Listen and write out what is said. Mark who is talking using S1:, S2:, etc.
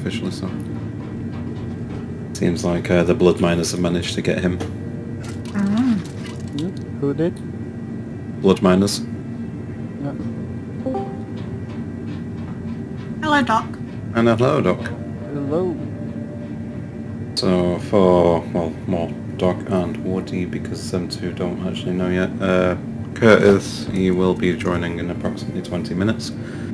S1: officially, so... Seems like the blood miners have managed to get him.
S2: Who did?
S1: Blood miners.
S2: Yeah.
S3: Hello, Doc.
S1: And hello, Doc.
S2: Hello.
S1: So for, well, more Doc and Woody, because them two don't actually know yet. Curtis, he will be joining in approximately 20 minutes.